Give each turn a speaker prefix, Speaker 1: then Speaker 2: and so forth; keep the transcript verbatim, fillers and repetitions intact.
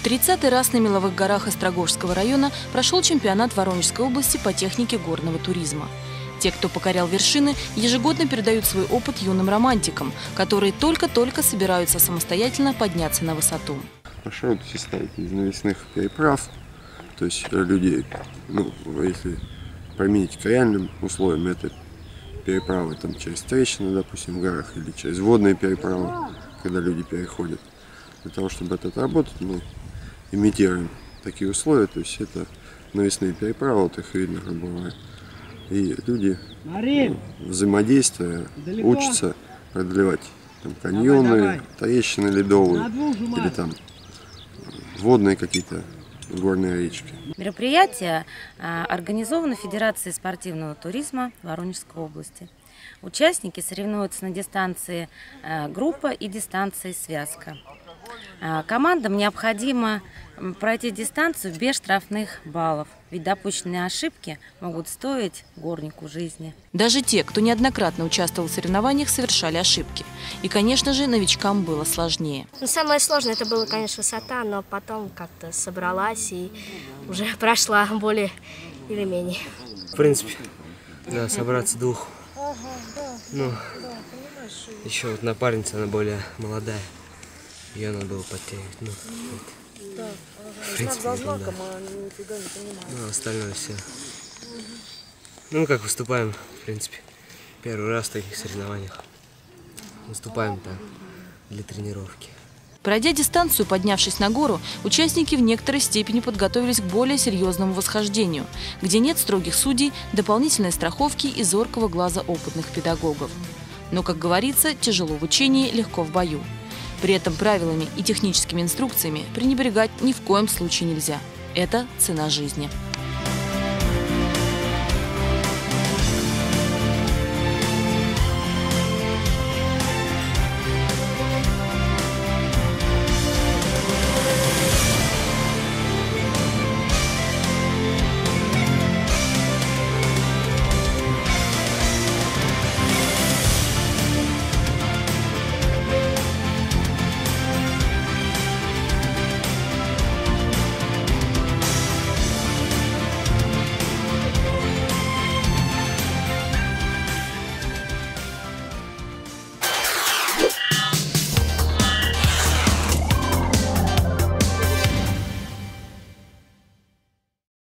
Speaker 1: тридцатый раз на Меловых горах Острогожского района прошел чемпионат Воронежской области по технике горного туризма. Те, кто покорял вершины, ежегодно передают свой опыт юным романтикам, которые только-только собираются самостоятельно подняться на высоту.
Speaker 2: Маршрут состоит из навесных переправ, то есть люди, ну, если применить к реальным условиям, это переправы там, через трещины, допустим, в горах, или через водные переправы, когда люди переходят. Для того, чтобы это отработать, мы имитируем такие условия, то есть это навесные переправы, вот их видно, грубо говоря. И люди, ну, взаимодействуя, учатся преодолевать там, каньоны, давай, давай. трещины ледовые или там водные какие-то горные речки.
Speaker 3: Мероприятие организовано Федерацией спортивного туризма Воронежской области. Участники соревнуются на дистанции группа и дистанции связка. Командам необходимо пройти дистанцию без штрафных баллов, ведь допущенные ошибки могут стоить горнику жизни.
Speaker 1: Даже те, кто неоднократно участвовал в соревнованиях, совершали ошибки. И, конечно же, новичкам было сложнее.
Speaker 4: Ну, самое сложное это было, конечно, высота, но потом как-то собралась и уже прошла более или менее.
Speaker 5: В принципе, да, собраться двух. Ну, еще вот напарница, она более молодая. Ее надо было подтягивать. Ну, да, в принципе, знак за знаком, да. А нифига не понимаю. Ну, остальное все. Ну, как выступаем, в принципе, первый раз в таких соревнованиях. Выступаем там для тренировки.
Speaker 1: Пройдя дистанцию, поднявшись на гору, участники в некоторой степени подготовились к более серьезному восхождению, где нет строгих судей, дополнительной страховки и зоркого глаза опытных педагогов. Но, как говорится, тяжело в учении, легко в бою. При этом правилами и техническими инструкциями пренебрегать ни в коем случае нельзя. Это цена жизни.